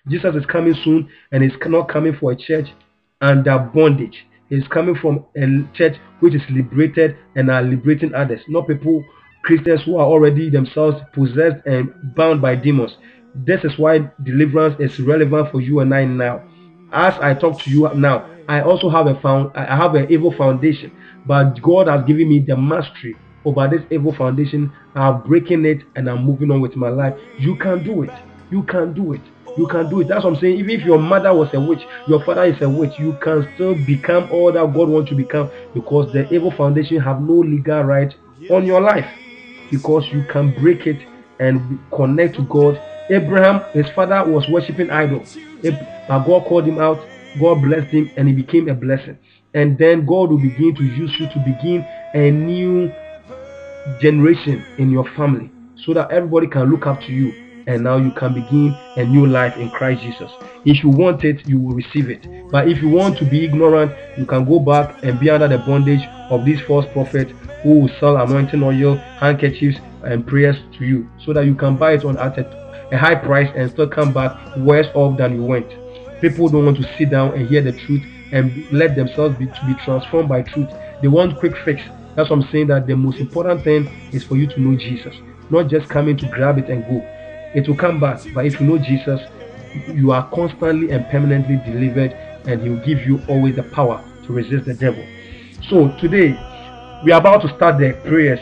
Jesus is coming soon, and he's not coming for a church under bondage. He's coming from a church which is liberated and are liberating others, not people, Christians who are already themselves possessed and bound by demons. This is why deliverance is relevant for you and I now. As I talk to you now, I also have I have an evil foundation, but God has given me the mastery over this evil foundation. I'm breaking it and I'm moving on with my life. You can do it. You can do it. You can do it. That's what I'm saying. Even if your mother was a witch, your father is a witch, you can still become all that God wants you to become, because the evil foundation have no legal right on your life, because you can break it and connect to God. Abraham, his father, was worshiping idols, but God called him out. God blessed him, and he became a blessing. And then God will begin to use you to begin a new generation in your family, so that everybody can look up to you, and now you can begin a new life in Christ Jesus. If you want it, you will receive it. But if you want to be ignorant, you can go back and be under the bondage of these false prophets who will sell anointing oil, handkerchiefs, and prayers to you, so that you can buy it on at a high price and still come back worse off than you went. People don't want to sit down and hear the truth and let themselves be transformed by truth. They want quick fix. That's what I'm saying, that the most important thing is for you to know Jesus, not just coming to grab it and go. It will come back, but if you know Jesus, you are constantly and permanently delivered, and he will give you always the power to resist the devil. So today we are about to start the prayers.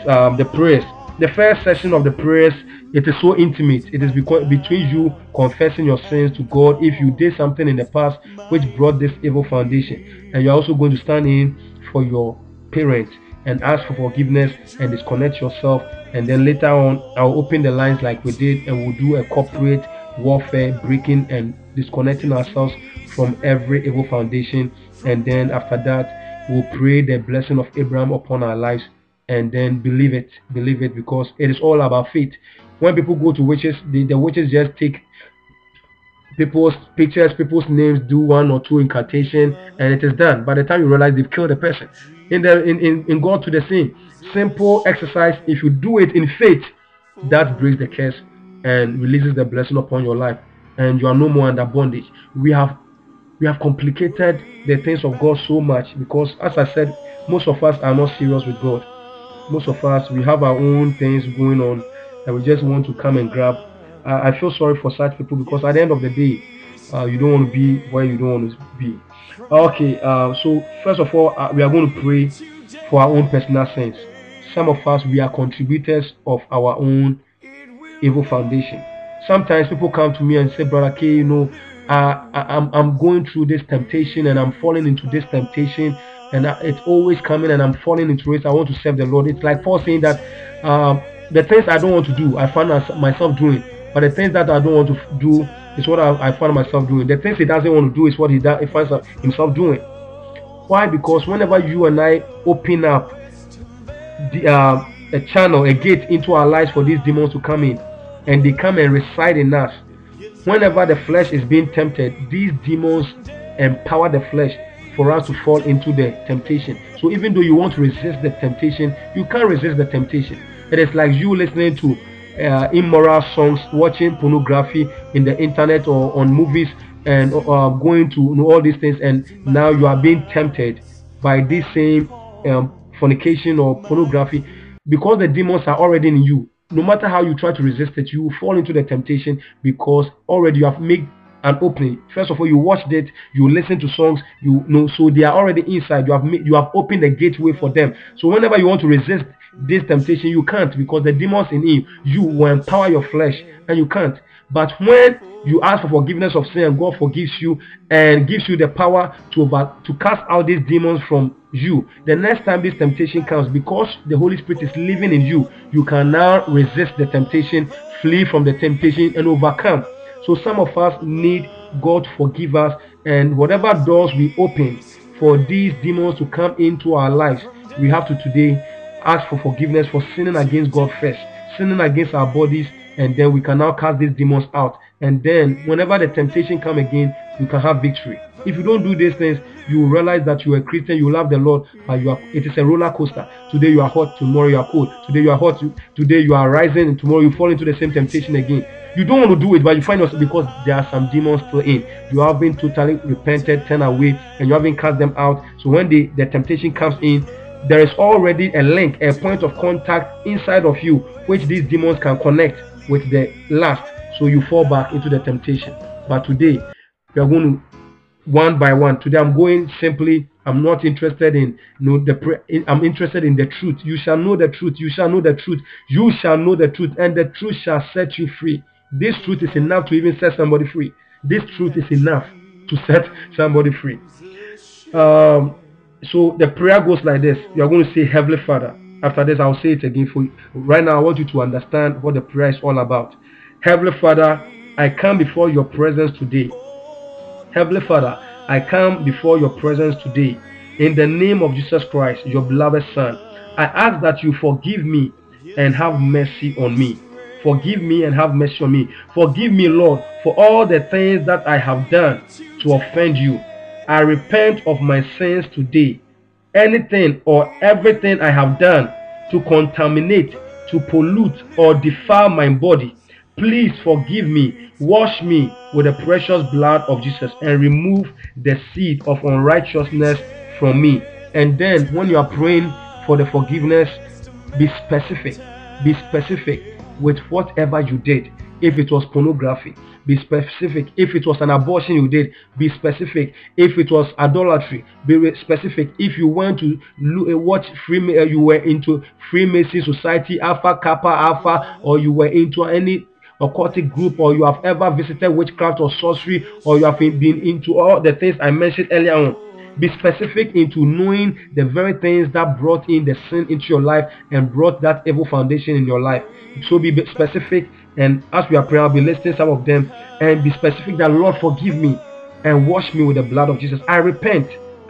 The first session of the prayers, it is so intimate. It is between you confessing your sins to God. If you did something in the past which brought this evil foundation, and you're also going to stand in for your parents and ask for forgiveness and disconnect yourself. And then later on, I'll open the lines like we did, and we'll do a corporate warfare, breaking and disconnecting ourselves from every evil foundation. And then after that, we'll pray the blessing of Abraham upon our lives, and then believe it, because it is all about faith. When people go to witches, the witches just take people's pictures, people's names, do one or two incantation, and it is done. By the time you realize, they've killed the person. In God to the same simple exercise, if you do it in faith, that breaks the curse and releases the blessing upon your life, and you are no more under bondage. We have complicated the things of God so much, because, as I said, most of us are not serious with God. Most of us, we have our own things going on, and we just want to come and grab. I feel sorry for such people, because at the end of the day, you don't want to be where you don't want to be. Okay, so first of all, we are going to pray for our own personal sins. Some of us, we are contributors of our own evil foundation. Sometimes people come to me and say, Brother K, I'm going through this temptation, and I'm falling into this temptation, and it's always coming, and I'm falling into it. I want to serve the Lord. It's like Paul saying that the things I don't want to do, I find myself doing, but the things that I don't want to do is what I find myself doing. The things he doesn't want to do is what he finds himself doing. Why? Because whenever you and I open up a channel, a gate into our lives for these demons to come in, and they come and reside in us, whenever the flesh is being tempted, these demons empower the flesh for us to fall into the temptation. So even though you want to resist the temptation, you can't resist the temptation. It is like you listening to immoral songs, watching pornography in the internet or on movies, and going to all these things, and now you are being tempted by this same fornication or pornography, because the demons are already in you. No matter how you try to resist it, you will fall into the temptation, because already you have made an opening. First of all, you watched it, you listen to songs, so they are already inside. You have opened the gateway for them. So whenever you want to resist this temptation, you can't, because the demons in you will empower your flesh, and you can't. But when you ask for forgiveness of sin, and God forgives you and gives you the power to cast out these demons from you, the next time this temptation comes, because the Holy Spirit is living in you, you can now resist the temptation, flee from the temptation, and overcome. So some of us need God to forgive us, and whatever doors we open for these demons to come into our lives, we have to today ask for forgiveness for sinning against God first, sinning against our bodies, and then we can now cast these demons out. And then whenever the temptation comes again, you can have victory. If you don't do these things, you will realize that you are a Christian, you love the Lord, but it is a roller coaster. Today you are hot, tomorrow you are cold. Today you are hot, today you are rising, and tomorrow you fall into the same temptation again. You don't want to do it, but you find yourself, because there are some demons still in. You haven't totally repented, turned away, and you haven't cast them out. So when the temptation comes in, there is already a link, a point of contact inside of you, which these demons can connect with the last. So you fall back into the temptation. But today, we are going to one by one. Today I'm going simply, I'm not interested in I'm interested in the truth. You shall know the truth. You shall know the truth. You shall know the truth, and the truth shall set you free. This truth is enough to even set somebody free. This truth is enough to set somebody free. So the prayer goes like this. You are going to say, Heavenly Father. After this, I'll say it again for you. Right now, I want you to understand what the prayer is all about. Heavenly Father, I come before your presence today. Heavenly Father, I come before your presence today in the name of Jesus Christ, your beloved Son. I ask that you forgive me and have mercy on me. Forgive me and have mercy on me. Forgive me, Lord, for all the things that I have done to offend you. I repent of my sins today. Anything or everything I have done to contaminate, to pollute, or defile my body, please forgive me. Wash me with the precious blood of Jesus and remove the seed of unrighteousness from me. And then when you are praying for the forgiveness, be specific. Be specific with whatever you did. If it was pornography, be specific. If it was an abortion you did, be specific. If it was idolatry, be specific. If you went to watch you were into Freemason Society, Alpha Kappa Alpha, or you were into any occultic group, or you have ever visited witchcraft or sorcery, or you have been into all the things I mentioned earlier on. Be specific into knowing the very things that brought in the sin into your life and brought that evil foundation in your life. So be specific, and as we are praying, I'll be listing some of them, and be specific that, Lord, forgive me and wash me with the blood of Jesus. I repent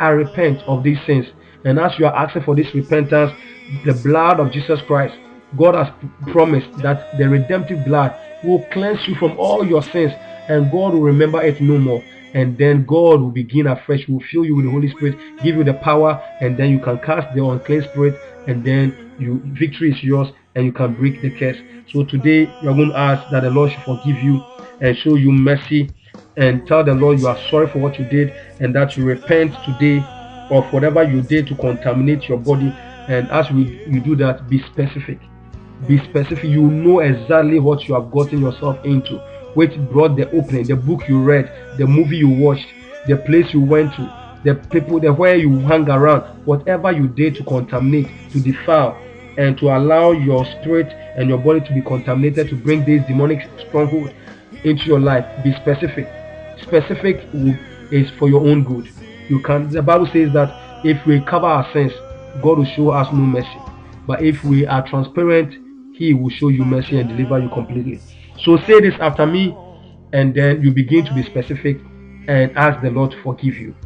of these sins. And as you are asking for this repentance, the blood of Jesus Christ, God has promised that the redemptive blood will cleanse you from all your sins, and God will remember it no more. And then God will begin afresh, will fill you with the Holy Spirit, give you the power, and then you can cast the unclean spirit, and then victory is yours, and you can break the curse. So today you are going to ask that the Lord should forgive you and show you mercy, and tell the Lord you are sorry for what you did, and that you repent today of whatever you did to contaminate your body. And as you do that, be specific. Be specific. You know exactly what you have gotten yourself into, which brought the opening, the book you read, the movie you watched, the place you went to, the people, the where you hang around, whatever you did to contaminate, to defile, and to allow your spirit and your body to be contaminated, to bring this demonic stronghold into your life. Be specific. Specific is for your own good. The Bible says that if we cover our sins, God will show us no mercy. But if we are transparent, He will show you mercy and deliver you completely. So say this after me, and then you begin to be specific and ask the Lord to forgive you.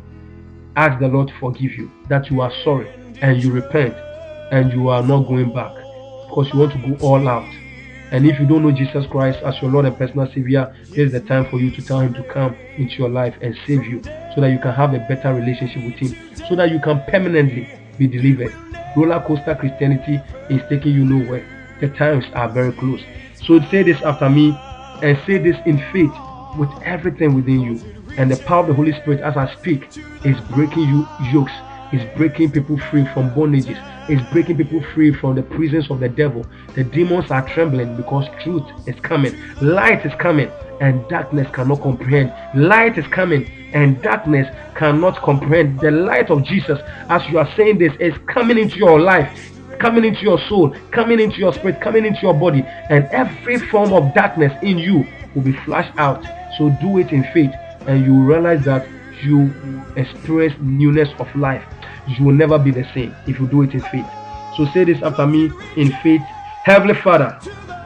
Ask the Lord to forgive you, that you are sorry and you repent and you are not going back, because you want to go all out. And if you don't know Jesus Christ as your Lord and personal Savior, this is the time for you to tell Him to come into your life and save you, so that you can have a better relationship with Him, so that you can permanently be delivered. Roller coaster Christianity is taking you nowhere. The times are very close. So say this after me, and say this in faith with everything within you. And the power of the Holy Spirit as I speak is breaking you yokes, is breaking people free from bondages, is breaking people free from the prisons of the devil. The demons are trembling because truth is coming. Light is coming and darkness cannot comprehend. Light is coming and darkness cannot comprehend. The light of Jesus, as you are saying this, is coming into your life, coming into your soul, coming into your spirit, coming into your body, and every form of darkness in you will be flashed out. So do it in faith, and you will realize that you experience newness of life. You will never be the same if you do it in faith. So say this after me in faith. Heavenly Father,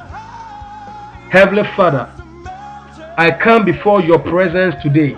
Heavenly Father, I come before your presence today.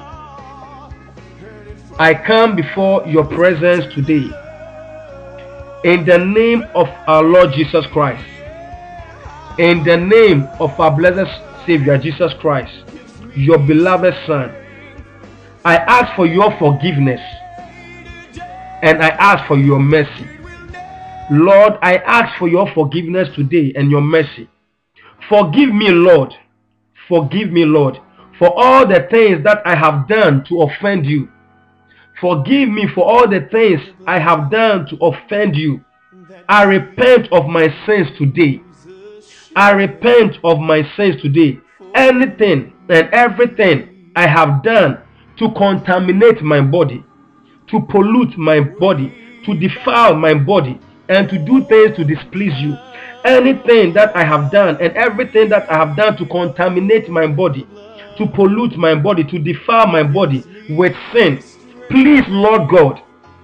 I come before your presence today. In the name of our Lord Jesus Christ, in the name of our blessed Savior Jesus Christ, your beloved Son, I ask for your forgiveness and I ask for your mercy. Lord, I ask for your forgiveness today and your mercy. Forgive me, Lord. Forgive me, Lord, for all the things that I have done to offend you. Forgive me for all the things I have done to offend you. I repent of my sins today. I repent of my sins today. Anything and everything I have done to contaminate my body, to pollute my body, to defile my body, and to do things to displease you. Anything that I have done and everything that I have done to contaminate my body, to pollute my body, to defile my body with sin. Please, Lord God,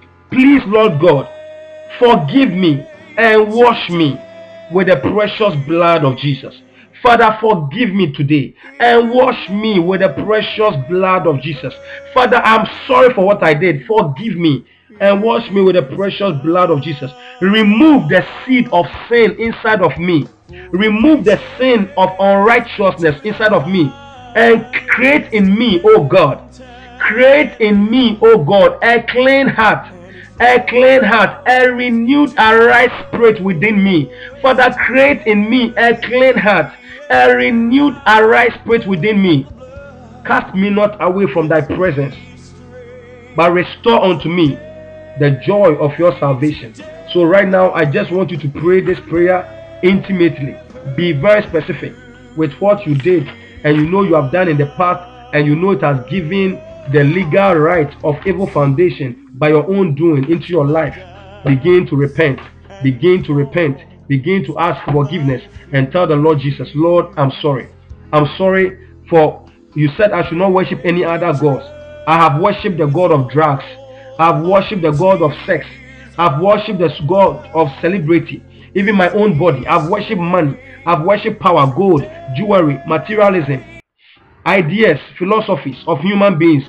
forgive me and wash me with the precious blood of Jesus. Father, forgive me today and wash me with the precious blood of Jesus. Father, I'm sorry for what I did. Forgive me and wash me with the precious blood of Jesus. Remove the seed of sin inside of me. Remove the sin of unrighteousness inside of me. And create in me, oh God. Create in me, oh God, a clean heart. A clean heart, a renewed, a right spirit within me. Father, create in me a clean heart, a renewed, a right spirit within me. Cast me not away from thy presence, but restore unto me the joy of your salvation. So right now, I just want you to pray this prayer intimately. Be very specific with what you did and you know you have done in the past, and you know it has given the legal right of evil foundation by your own doing into your life. Begin to repent. Begin to repent. Begin to ask for forgiveness and tell the Lord Jesus, Lord, I'm sorry. I'm sorry for you said I should not worship any other gods. I have worshipped the God of drugs. I've worshipped the God of sex. I've worshipped the God of celebrity. Even my own body. I've worshipped money. I've worshipped power, gold, jewelry, materialism, ideas, philosophies of human beings.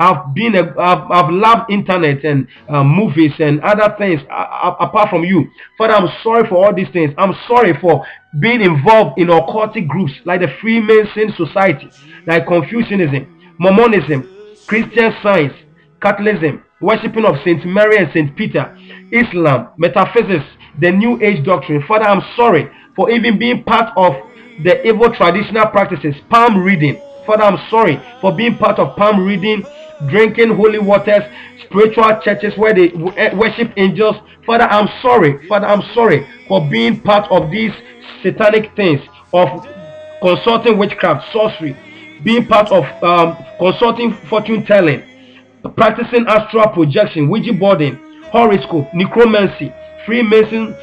I've loved internet and movies and other things apart from you. Father, I'm sorry for all these things. I'm sorry for being involved in occultic groups like the Freemason Society, like Confucianism, Mormonism, Christian Science, Catholicism, worshipping of Saint Mary and Saint Peter, Islam, metaphysics, the New Age doctrine. Father, I'm sorry for even being part of the evil traditional practices, palm reading. Father, I'm sorry for being part of palm reading, drinking holy waters, spiritual churches where they worship angels. Father, I'm sorry. Father, I'm sorry for being part of these satanic things, of consulting witchcraft, sorcery, being part of consulting fortune telling, practicing astral projection, Ouija boarding, horoscope, necromancy, Freemason,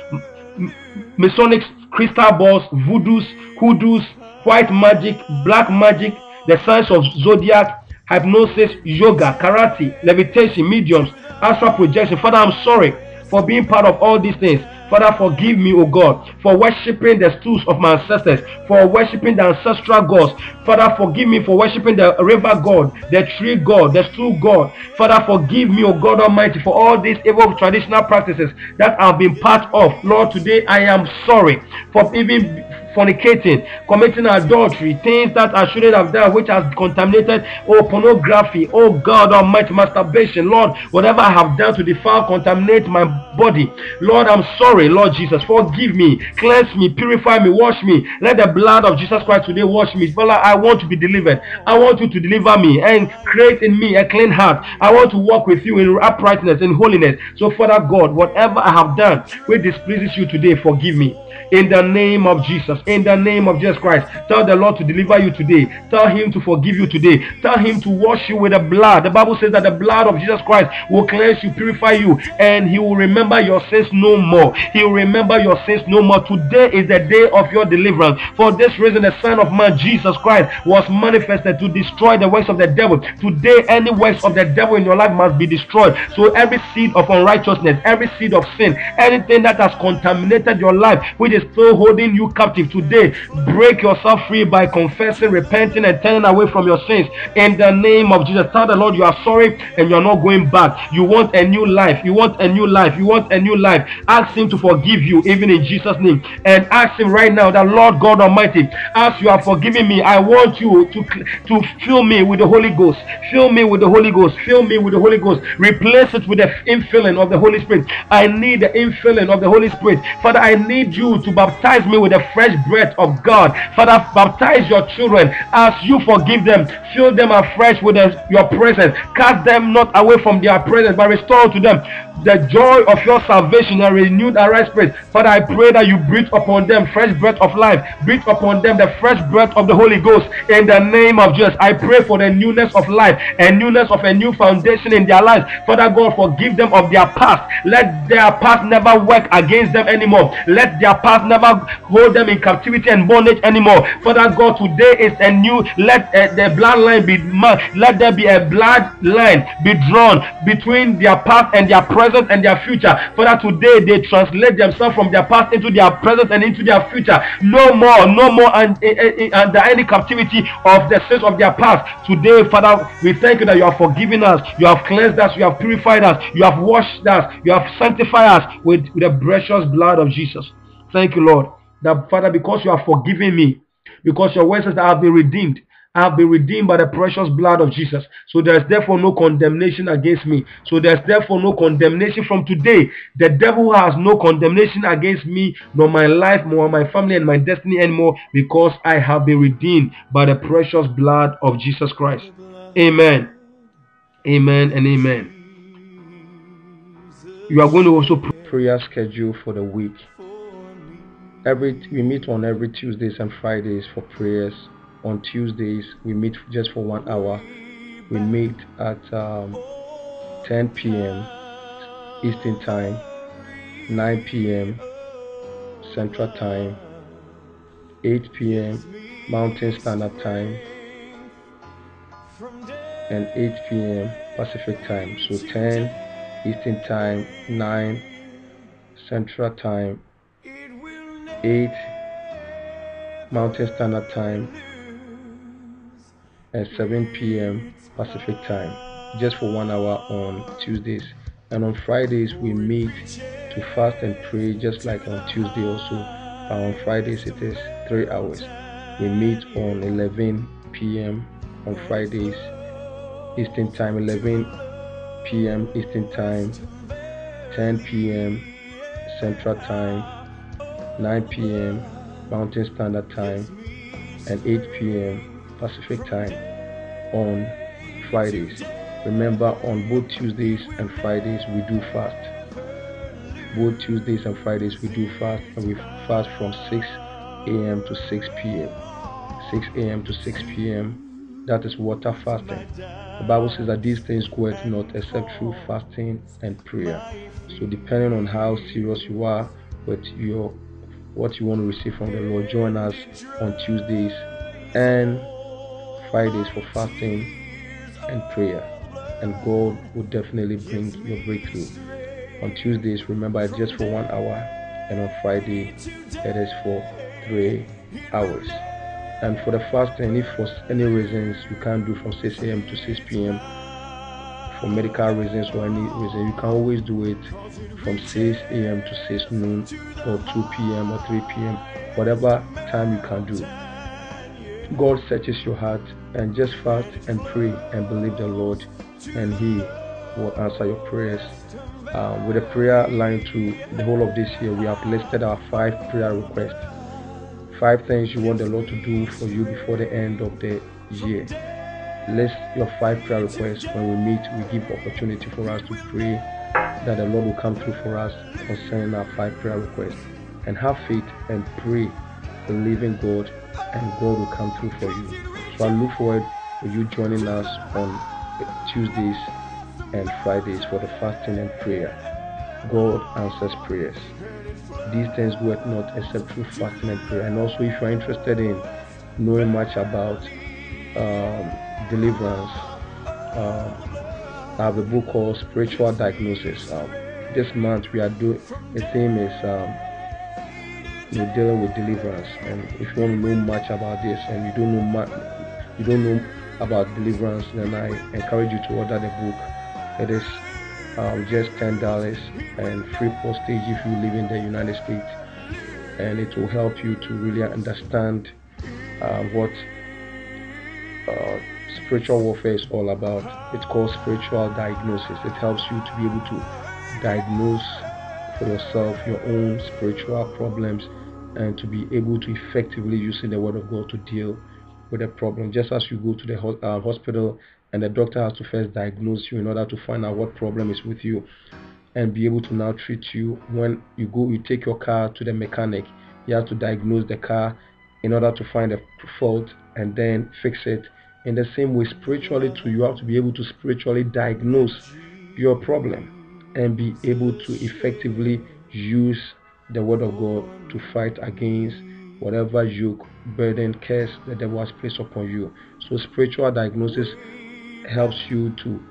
Masonic, crystal balls, voodoos, hoodoos, white magic, black magic, the science of zodiac, hypnosis, yoga, karate, levitation, mediums, astral projection. Father, I'm sorry for being part of all these things. Father, forgive me, O God, for worshipping the stools of my ancestors, for worshipping the ancestral gods. Father, forgive me for worshipping the river god, the tree god, the stool god. Father, forgive me, O God Almighty, for all these evil traditional practices that I've been part of. Lord, today I am sorry for even fornicating, committing adultery, things that I shouldn't have done, which has contaminated, pornography, oh God Almighty, masturbation. Lord, whatever I have done to defile, contaminate my body, Lord, I'm sorry. Lord Jesus, forgive me, cleanse me, purify me, wash me. Let the blood of Jesus Christ today wash me. Father, I want to be delivered. I want you to deliver me and create in me a clean heart. I want to walk with you in uprightness and holiness. So Father God, whatever I have done which displeases you today, forgive me. In the name of Jesus, in the name of Jesus Christ, tell the Lord to deliver you today. Tell him to forgive you today. Tell him to wash you with the blood. The Bible says that the blood of Jesus Christ will cleanse you, purify you, and he will remember your sins no more. He will remember your sins no more. Today is the day of your deliverance. For this reason, the Son of Man, Jesus Christ, was manifested to destroy the works of the devil. Today, any works of the devil in your life must be destroyed. So every seed of unrighteousness, every seed of sin, anything that has contaminated your life, which is still holding you captive, today break yourself free by confessing, repenting, and turning away from your sins. In the name of Jesus, tell the Lord you are sorry and you are not going back. You want a new life. You want a new life. You want a new life. Ask him to forgive you, even in Jesus' name. And ask him right now that, Lord God Almighty, as you have forgiven me, I want you to fill me with the Holy Ghost. Fill me with the Holy Ghost. Fill me with the Holy Ghost. Replace it with the infilling of the Holy Spirit. I need the infilling of the Holy Spirit. Father, I need you you to baptize me with the fresh breath of God. Father, baptize your children as you forgive them. Fill them afresh with your presence. Cast them not away from their presence, but restore to them the joy of your salvation and renewed and right spirit. Father, I pray that you breathe upon them fresh breath of life. Breathe upon them the fresh breath of the Holy Ghost in the name of Jesus. I pray for the newness of life and newness of a new foundation in their lives. Father God, forgive them of their past. Let their past never work against them anymore. Let their past never hold them in captivity and bondage anymore. Father God, today is a new, let the bloodline be marked. Let there be a bloodline be drawn between their past and their present and their future. Father, today they translate themselves from their past into their present and into their future. No more under any captivity of the sins of their past. Today, Father, we thank you that you have forgiven us, you have cleansed us, you have purified us, you have washed us, you have sanctified us with the precious blood of Jesus. Thank you, Lord, that Father, because you have forgiven me, because your word says that I have been redeemed. I have been redeemed by the precious blood of Jesus. So there is therefore no condemnation against me. So there is therefore no condemnation from today. The devil has no condemnation against me, nor my life, nor my family and my destiny anymore, because I have been redeemed by the precious blood of Jesus Christ. Amen. Amen and amen. You are going to also prayer schedule for the week. We meet on every Tuesdays and Fridays for prayers. On Tuesdays, we meet just for 1 hour. We meet at 10 p.m. Eastern Time, 9 p.m. Central Time, 8 p.m. Mountain Standard Time, and 8 p.m. Pacific Time. So 10 Eastern Time, 9 Central Time, 8 Mountain Standard Time, and 7 p.m. Pacific Time, just for 1 hour on Tuesdays. And on Fridays we meet to fast and pray, just like on Tuesday also. On Fridays it is 3 hours. We meet on 11 p.m. on Fridays Eastern Time, 11 p.m. Eastern Time, 10 p.m. Central Time, 9 p.m. Mountain Standard Time, and 8 p.m. Pacific Time on Fridays. Remember, on both Tuesdays and Fridays we do fast. Both Tuesdays and Fridays we do fast, and we fast from 6 a.m. to 6 p.m. 6 a.m. to 6 p.m. That is water fasting. The Bible says that these things goeth not except through fasting and prayer. So depending on how serious you are with what you want to receive from the Lord, join us on Tuesdays and Fridays for fasting and prayer, and God will definitely bring your breakthrough. On Tuesdays, remember, it's just for 1 hour, and on Friday it is for 3 hours. And for the fasting, if for any reasons you can't do from 6 a.m. to 6 p.m. for medical reasons or any reason, you can always do it from 6 a.m. to 6 noon or 2 p.m. or 3 p.m. whatever time you can do. God searches your heart, and just fast and pray and believe the Lord, and He will answer your prayers. With a prayer line to the whole of this year, we have listed our 5 prayer requests. 5 things you want the Lord to do for you before the end of the year. List your 5 prayer requests. When we meet, we give opportunity for us to pray that the Lord will come through for us concerning our 5 prayer requests. And have faith and pray, believing God, and God will come through for you. So I look forward to you joining us on Tuesdays and Fridays for the fasting and prayer. God answers prayers. These things work not except through fasting and prayer. And also, if you are interested in knowing much about deliverance, I have a book called Spiritual Diagnosis. This month we are doing, the theme is dealing with deliverance. And if you want to know much about this and you don't know about deliverance, then I encourage you to order the book. It is just $10 and free postage if you live in the United States, and it will help you to really understand what spiritual warfare is all about. It's called Spiritual Diagnosis. It helps you to be able to diagnose for yourself your own spiritual problems, and to be able to effectively using the word of God to deal with the problem. Just as you go to the hospital and the doctor has to first diagnose you in order to find out what problem is with you and be able to now treat you. When you take your car to the mechanic, he has to diagnose the car in order to find the fault and then fix it. In the same way, spiritually too, you have to be able to spiritually diagnose your problem and be able to effectively use the word of God to fight against whatever yoke, burden, curse the devil has placed upon you. So spiritual diagnosis helps you to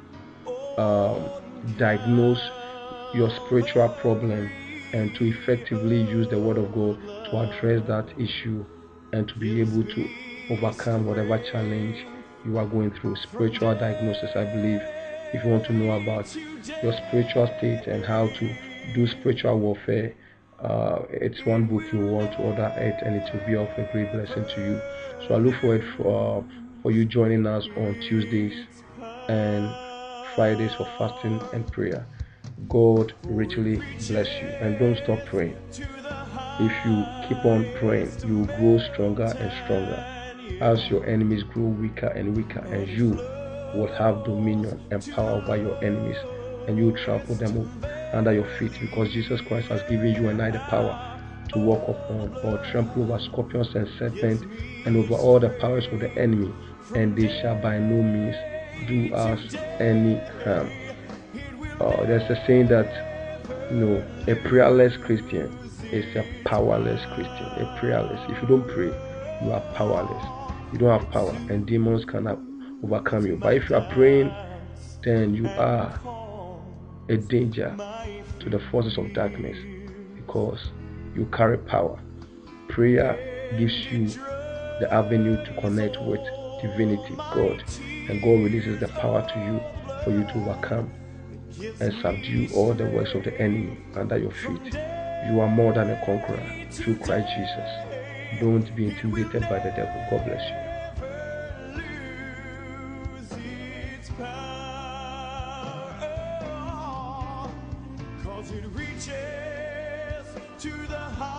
diagnose your spiritual problem and to effectively use the word of God to address that issue and to be able to overcome whatever challenge you are going through. Spiritual diagnosis, I believe, if you want to know about your spiritual state and how to do spiritual warfare, it's one book you want to order it, and it will be of a great blessing to you. So I look forward for you joining us on Tuesdays and Fridays for fasting and prayer. God richly bless you, and don't stop praying. If you keep on praying, you will grow stronger and stronger as your enemies grow weaker and weaker, and you will have dominion and power over your enemies, and you will trample them under your feet, because Jesus Christ has given you and I the power to walk upon or trample over scorpions and serpents and over all the powers of the enemy, and they shall by no means do us any harm. There's a saying that a prayerless Christian is a powerless Christian. A prayerless. If you don't pray, you are powerless. You don't have power, and demons cannot overcome you. But if you are praying, then you are a danger to the forces of darkness, because you carry power. Prayer gives you the avenue to connect with divinity, God, and God releases the power to you for you to overcome and subdue all the works of the enemy under your feet. You are more than a conqueror through Christ Jesus. Don't be intimidated by the devil. God bless you.